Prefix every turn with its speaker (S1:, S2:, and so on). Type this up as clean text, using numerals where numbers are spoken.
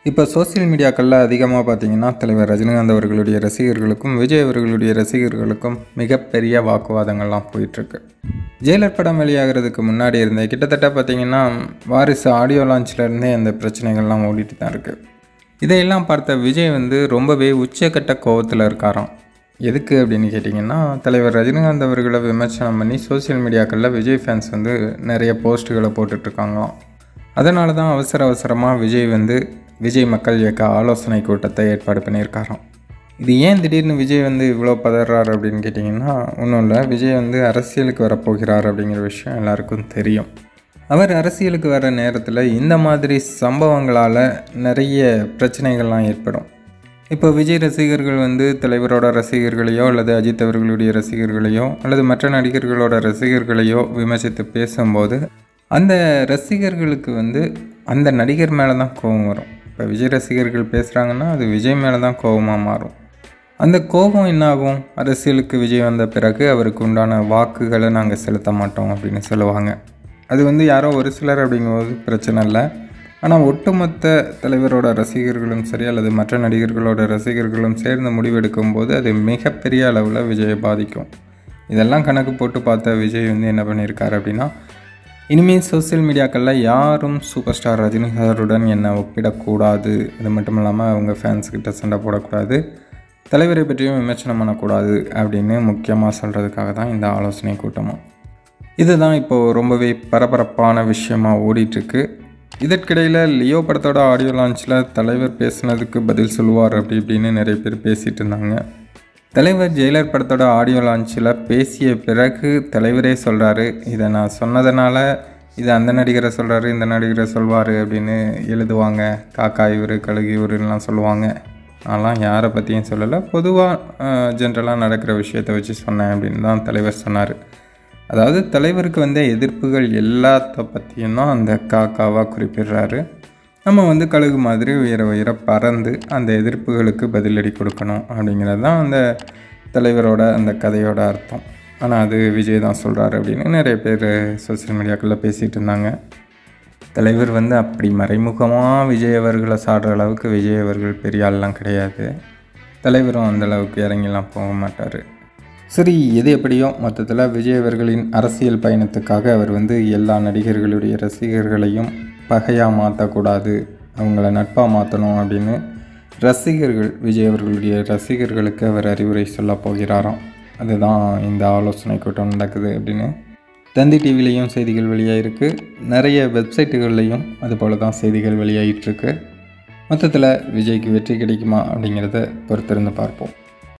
S1: இப்போ சோசியல் மீடியாக்களில் அதிகமாக பார்த்தீங்கன்னா தலைவர் ரஜினிகாந்த் அவர்களுடைய ரசிகர்களுக்கும் விஜய் அவர்களுடைய ரசிகர்களுக்கும் மிகப்பெரிய வாக்குவாதங்கள்லாம் போயிட்டுருக்கு. ஜெயிலர் படம் வெளியாகிறதுக்கு முன்னாடி இருந்தே கிட்டத்தட்ட பார்த்திங்கன்னா வாரிசு ஆடியோ லான்ச்லேருந்தே அந்த பிரச்சனைகள்லாம் ஓடிட்டு தான் இருக்குது. இதையெல்லாம் பார்த்த விஜய் ரொம்பவே உச்சக்கட்ட கோவத்தில் இருக்காராம். எதுக்கு அப்படின்னு கேட்டிங்கன்னா, தலைவர் ரஜினிகாந்த் அவர்களை விமர்சனம் பண்ணி சோசியல் மீடியாக்களில் விஜய் ஃபேன்ஸ் நிறைய போஸ்ட்டுகளை போட்டுட்ருக்காங்களாம். அதனால தான் அவசரமாக விஜய் மக்கள் இயக்க ஆலோசனை கூட்டத்தை ஏற்பாடு பண்ணியிருக்காராம். இது ஏன் திடீர்னு விஜய் இவ்வளோ பதறார் அப்படின்னு கேட்டிங்கன்னா, ஒன்றும் இல்லை, விஜய் அரசியலுக்கு வரப்போகிறார் அப்படிங்கிற விஷயம் எல்லாருக்கும் தெரியும். அவர் அரசியலுக்கு வர நேரத்தில் இந்த மாதிரி சம்பவங்களால் நிறைய பிரச்சனைகள்லாம் ஏற்படும். இப்போ விஜய் ரசிகர்கள் தலைவரோட ரசிகர்களையோ அல்லது அஜித் அவர்களுடைய ரசிகர்களையோ அல்லது மற்ற நடிகர்களோட ரசிகர்களையோ விமர்சித்து பேசும்போது அந்த ரசிகர்களுக்கு அந்த நடிகர் மேலே தான் கோபம் வரும். இப்போ விஜய் ரசிகர்கள் பேசுகிறாங்கன்னா அது விஜய் மேலே தான் கோபமாக மாறும். அந்த கோபம் என்னாகும், அரசியலுக்கு விஜய் வந்த பிறகு அவருக்கு உண்டான வாக்குகளை நாங்கள் செலுத்த மாட்டோம் அப்படின்னு சொல்லுவாங்க. அது யாரோ ஒரு சிலர் அப்படிங்கும்போது பிரச்சனை இல்லை. ஆனால் ஒட்டுமொத்த தலைவரோட ரசிகர்களும் சரி அல்லது மற்ற நடிகர்களோட ரசிகர்களும் சேர்ந்து முடிவெடுக்கும் போது அது மிகப்பெரிய அளவில் விஜயை பாதிக்கும். இதெல்லாம் கணக்கு போட்டு பார்த்த விஜய் என்ன பண்ணியிருக்காரு அப்படின்னா, இனிமேல் சோசியல் மீடியாக்களில் யாரும் சூப்பர் ஸ்டார் ரஜினிகாருடன் என்னை ஒப்பிடக்கூடாது, அது மட்டும் இல்லாமல் அவங்க ஃபேன்ஸ்கிட்ட சண்டை போடக்கூடாது, தலைவரை பற்றியும் விமர்சனம் பண்ணக்கூடாது அப்படின்னு முக்கியமாக சொல்கிறதுக்காக தான் இந்த ஆலோசனை கூட்டமும். இதுதான் இப்போது ரொம்பவே பரபரப்பான விஷயமாக ஓடிட்டுருக்கு. இதற்கிடையில் லியோ படத்தோட ஆடியோ லான்ச்சில் தலைவர் பேசுனதுக்கு பதில் சொல்லுவார் அப்படி இப்படின்னு நிறைய பேர் பேசிகிட்டு இருந்தாங்க. தலைவர் ஜெயிலர் படத்தோட ஆடியோ லான்ச்சில் பேசிய பிறகு தலைவரே சொல்கிறாரு, இதை நான் சொன்னதுனால இதை அந்த நடிகரை சொல்கிறாரு, இந்த நடிகரை சொல்வார் அப்படின்னு எழுதுவாங்க, காக்கா இவர் கழுகு இவருலாம் சொல்லுவாங்க. நான்லாம் யாரை பற்றியும் சொல்லலை, பொதுவாக ஜென்ரலாக நடக்கிற விஷயத்தை வச்சு சொன்னேன் அப்படின்னு தான் தலைவர் சொன்னார். அதாவது தலைவருக்கு எதிர்ப்புகள் எல்லாத்த பற்றியும் தான் அந்த காக்காவாக குறிப்பிடுறாரு. நம்ம கழுகு மாதிரி உயர பறந்து அந்த எதிர்ப்புகளுக்கு பதிலடி கொடுக்கணும் அப்படிங்கிறது தான் அந்த தலைவரோட அந்த கதையோட அர்த்தம். ஆனால் அது விஜய் தான் சொல்கிறாரு அப்படின்னு நிறைய பேர் சோசியல் மீடியாக்களில் பேசிகிட்டு இருந்தாங்க. தலைவர் அப்படி மறைமுகமாக விஜய் அவர்களை சாடுற அளவுக்கு விஜய் அவர்கள் பெரிய ஆள்லாம் கிடையாது. தலைவரும் அந்தளவுக்கு இறங்கிலாம் போக மாட்டார். சரி, எது எப்படியோ மொத்தத்தில் விஜய் அவர்களின் அரசியல் பயணத்துக்காக அவர் எல்லா நடிகர்களுடைய ரசிகர்களையும் பகையாக மாற்றக்கூடாது, அவங்கள நட்பாக மாற்றணும் அப்படின்னு விஜய் அவர்களுடைய ரசிகர்களுக்கு அவர் அறிவுரை சொல்ல போகிறாராம். அதுதான் இந்த ஆலோசனை கூட்டம் நடக்குது அப்படின்னு தந்தி டிவிலையும் செய்திகள் வெளியாகிருக்கு. நிறைய வெப்சைட்டுகள்லையும் அதுபோல் தான் செய்திகள் வெளியாகிட்டுருக்கு. மொத்தத்தில் விஜய்க்கு வெற்றி கிடைக்குமா அப்படிங்கிறத பொறுத்திருந்து பார்ப்போம்.